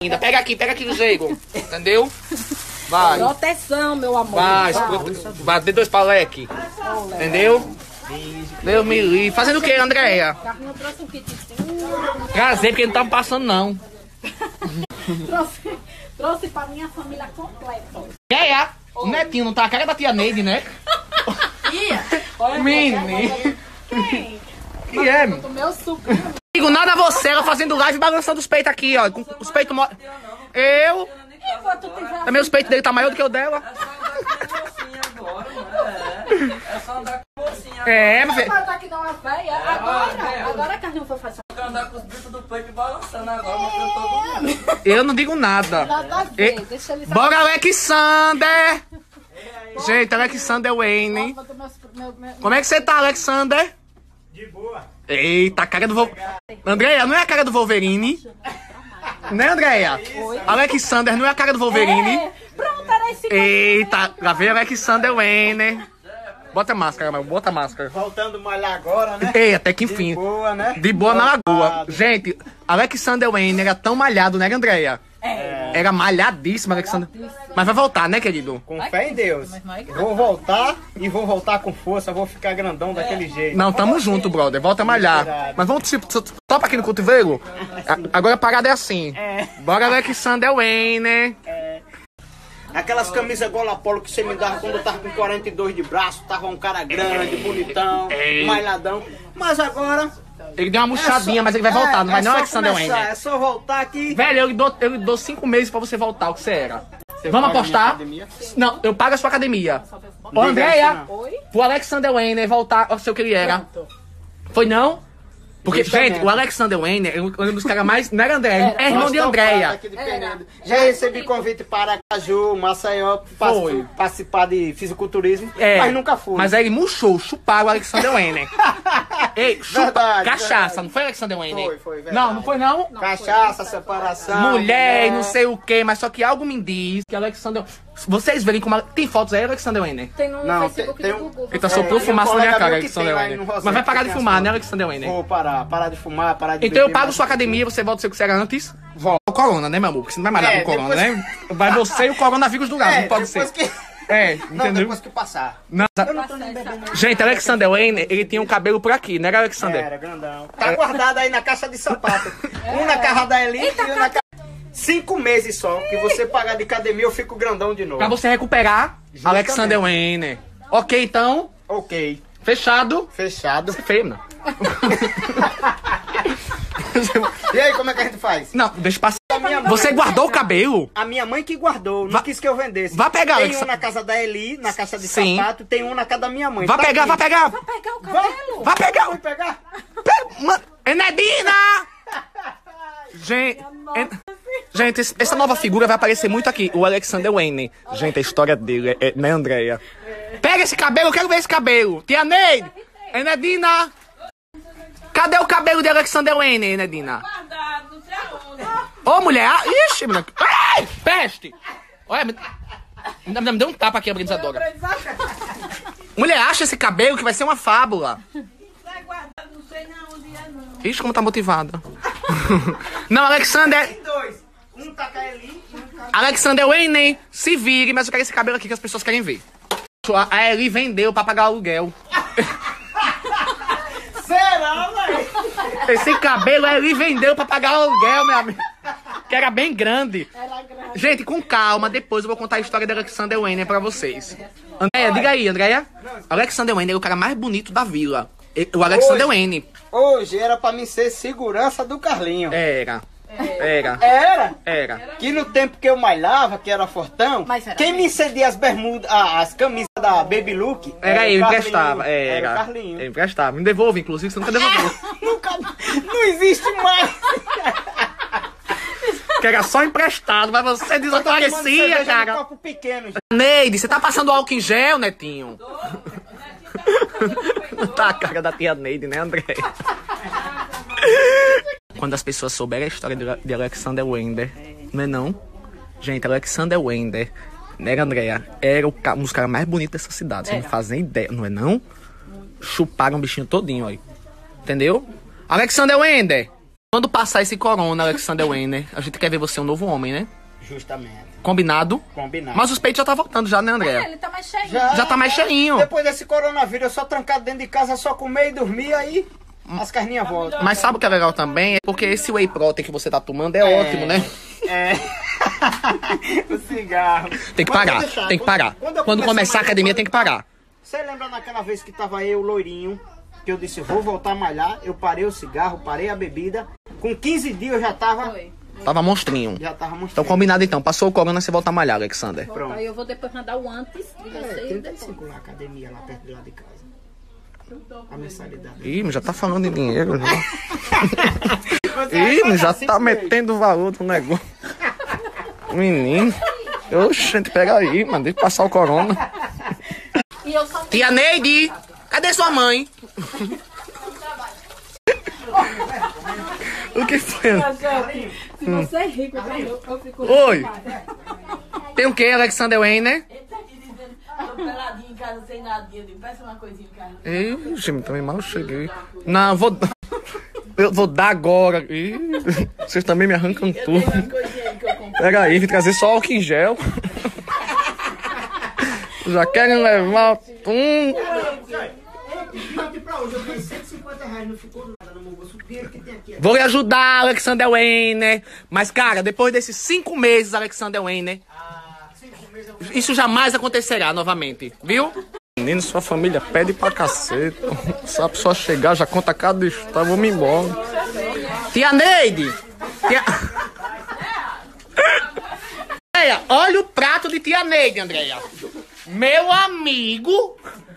Ainda pega aqui no jeito. Entendeu? Vai. Proteção, meu amor. Vai, dê 2 pra Leque. Entendeu? Deus me livre. Fazendo o que, Andréia? Carlinhos trouxe um kitzinho. Prazer, porque não tá me passando, não. Trouxe pra minha família completa. É? O netinho não tá a cara da tia Neide, né? Menino. Quem? Que é, Do meu sobrinho. Digo nada a você, ela fazendo live e balançando os peitos aqui, ó. Com os peitos... Eu... Também os peitos dele tá maior do que o dela. É só andar com mocinha. É, mas... Tá aqui uma véia. Agora Carlinhos foi fazer. Andar com os bichos do peito balançando agora, mostrando todo mundo. Eu não digo nada. Nada a ver, deixa ele... Bora, Alexander! Gente, Alexander Wayne. Como é que você tá, Alexander? De boa. Eita, a cara do Andréia, não é a cara do Wolverine? Né, Andréia? Alexander não é a cara do Wolverine? Pronto, era esse. Eita, lá veio Alexander Wayne. Bota a máscara, mano, bota a máscara. Voltando a malhar agora, né? Ei, até que De enfim. boa, né? De boa na lagoa. Gente, Alexander Wayne era tão malhado, né, Andréia? Era malhadíssimo, Alexander. Mas vai voltar, né, querido? Com fé em Deus. Vou voltar e vou voltar com força. Vou ficar grandão daquele jeito. Não, tamo junto, brother. Volta a malhar. Mas vamos topa aqui no cotovelo? Agora a parada é assim. Bora, Alexander Wayne. Aquelas camisas gola polo que você me dava quando eu tava com 42 de braço. Tava um cara grande, bonitão, malhadão. Mas agora... Ele deu uma murchadinha, mas ele vai voltar, não vai não, Alexander Wayne? É só voltar aqui. Velho, eu dou 5 meses pra você voltar, o que você era. Vamos apostar? Não, eu pago a sua academia. Ô, Andréia, pro Alexander Wayne voltar ao seu que ele era. Foi não? Porque, gente, o Alexander Wayne é um dos caras mais... Não era André, é irmão de Andréia. Já recebi convite para Aracaju, Maceió, participar de fisiculturismo, mas nunca fui. Mas aí ele murchou, chuparam o Alexander Wayne. Ei, Verdade, cachaça, verdade. não foi Alexander Wayne? Foi, verdade. Não foi não? Cachaça, separação. Mulher, não sei o que, mas só que algo me diz que Alexander... Vocês verem como... Tem fotos aí, Alexander Wayne? Tem no Não, Facebook tem do Google. Ele tá soprando fumaça na minha cara, Alexander Wayne. no Mas vai parar de fumar, né, Alexander Wayne? Vou parar de fumar, parar de Então eu beber, pago mas- sua academia, você volta a ser o que você era antes. Volta o corona, né, meu amor? Porque você não vai malhar com corona, né? Vai você e o coronavírus do lado, não pode ser. Que... É, Não, entendeu? depois que passar. Não. Eu não tô nem bebendo. Gente, Alexander Wayne, ele tinha um cabelo por aqui, né, Alexander? Era grandão. Tá guardado aí na caixa de sapato. Um na casa da Elite e um na casa... 5 meses só, que você pagar de academia eu fico grandão de novo. Pra você recuperar, Alexander Wayne. Ok, então, Ok. fechado. Fechado. Feio, não. E aí, como é que a gente faz? Não, deixa passar. Minha mãe- Você guardou o cabelo? A minha mãe que guardou, não quis que eu vendesse. Vá pegar, Tem Alexa. um na casa da Eli, na caixa de Sim. sapato, tem um na casa da minha mãe. Vai Tá pegar, aqui. vai pegar. Pegar o Vai. cabelo. Vai pegar. Vai pegar? Mano, Enedina! Gente, essa nova figura vai aparecer muito aqui. O Alexander Wayne. Gente, a história dele é, né, Andréia? Pega esse cabelo, eu quero ver esse cabelo. Tia Neide! Enedina! Cadê o cabelo de Alexander Wayne, Enedina? Guardado, não sei aonde. Ô, mulher! Ixi, mulher! Ai! Peste! Olha, me deu um tapa aqui, a brinzadora. Mulher, acha esse cabelo que vai ser uma fábula. Tá guardado, não sei não onde é não. Ixi, como tá motivada. Não, Alexander... Tem dois. Um tá com a Eli e um tá... Alexander Wayne, se vire, mas eu quero esse cabelo aqui que as pessoas querem ver. A Eli vendeu pra pagar o aluguel. Será, velho? Esse cabelo a Eli vendeu pra pagar o aluguel, meu amigo. Que era bem grande. Gente, com calma, depois eu vou contar a história do Alexander Wayne pra vocês. Andréia, diga aí, Andréia. Alexander Wayne é o cara mais bonito da vila. O Alexander Wayne. Hoje era pra mim ser segurança do Carlinho. Era. Era? Que no tempo que eu malhava, que era fortão, Mas era quem me cedia as bermudas, as camisas da Baby Look... Era ele, o Carlinho. emprestava. Era o Carlinho. Ele emprestava. Me devolve, inclusive, você nunca devolveu. Não existe mais. Que era só emprestado, mas você desaparecia, cara. Um copo pequeno. Neide, você tá passando álcool em gel, Netinho? Não tá a cara da tia Neide, né, André? Quando as pessoas souberem a história de Alexander Wayne, não é não? Gente, Alexander Wayne, né, Andréia? Era um dos caras mais bonitos dessa cidade. Vocês não fazem ideia, não é não? Chuparam o bichinho todinho, ó. Entendeu? Alexander Wayne! Quando passar esse corona, Alexander Wayne, a gente quer ver você um novo homem, né? Justamente. Combinado? Combinado. Mas os peitos já tá voltando já, né, É, André? ele tá mais cheinho. Já tá mais cheinho. Depois desse coronavírus, eu só trancado dentro de casa, só comer e dormir, aí as carninhas voltam. Mas sabe o que é legal também? É porque esse whey protein que você tá tomando é ótimo, né? É. O cigarro. Tem que Mas parar, vou deixar. tem que parar. Quando começar a academia, tem que parar. Você lembra daquela vez que tava eu, loirinho, que eu disse, vou voltar a malhar, eu parei o cigarro, parei a bebida, com 15 dias eu já tava... Foi. Tava monstrinho. Já tava mostrando. Então combinado então. Passou o corona, você volta a malhar, Alexander. Pronto. Aí eu vou depois mandar o antes de você e depois. 35 lá, academia, lá perto de lá de casa. A mensalidade. Ih, mas já tá falando em dinheiro, já. Ih, mas já tá metendo valor no negócio. Menino. Oxente, pega aí, mano. Deixa eu passar o corona. E eu só Tia Neide, cadê sua mãe? O que foi? Se você é rico, eu fico. Oi. Tem o que, Alexander Wayne, né? Ele tá aqui dizendo, tô peladinho em casa sem nada. Eu digo, peça uma coisinha em casa. Ih, também mal cheguei. Não, eu vou dar agora. Ih, vocês também me arrancam Tem tudo. uma coisinha aí que eu comprei. Pega aí, vim trazer só álcool em gel. Já querem levar Pra hoje, eu tenho 150 reais, não ficou nada no meu bolso. O dinheiro que tem aqui. Vou lhe ajudar, Alexander Wayne. Mas, cara, depois desses 5 meses, Alexander Wayne, isso jamais acontecerá novamente, viu? Menino, sua família pede pra cacete. Se a pessoa chegar, já conta cada história, vou me embora. Tia Neide! Andréia, olha o prato de tia Neide, Andréia. Meu amigo!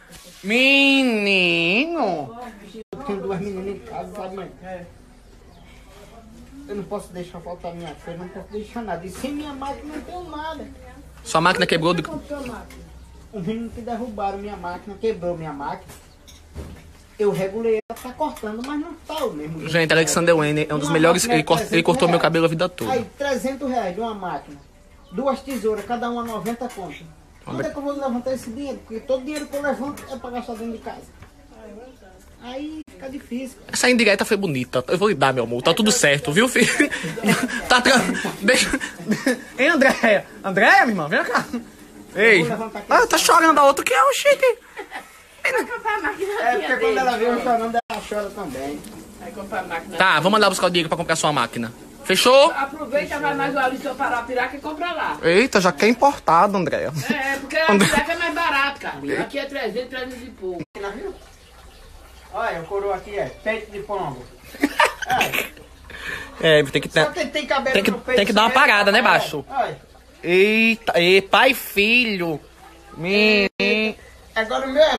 Menino! Eu tenho 2 meninas em casa, sabe, mãe? Eu não posso deixar faltar minha coisa, não posso deixar nada. E sem minha máquina não tenho nada. Sua máquina quebrou do... Os meninos que derrubaram minha máquina, quebrou minha máquina. Eu regulei ela, tá cortando, mas não tá o mesmo. Gente, Alexander Wayne é um dos melhores. Ele cortou meu cabelo a vida toda. Aí, 300 reais de uma máquina. 2 tesouras, cada uma 90 conto. Onde é que eu vou levantar esse dinheiro? Porque todo dinheiro que eu levanto é pra gastar dentro de casa. Aí fica difícil. Essa indireta foi bonita. Eu vou lhe dar, meu amor. Tá tudo certo, viu, filho? Tá Deixa. Hein, Andréia? Andréia, minha irmã? Vem cá. Ei. Ah, tá chorando a outra que é o chique. É porque quando ela vê o chorando, ela chora também. Vai comprar máquina. Tá, vou mandar buscar o Diego pra comprar sua máquina. Fechou? Aproveita, vai mais ali seu Parapiraca e compra lá. Eita, já quer importado, Andréia. É, porque a piraca é mais barato, cara. Aqui é 300, 300 e pouco. Olha, o coroa aqui é peito de pombo. É, tem que ter. Só quem tem cabelo no peito. Tem que dar uma parada, né, Olha, baixo? Olha. Eita, pai e filho. Agora o meu é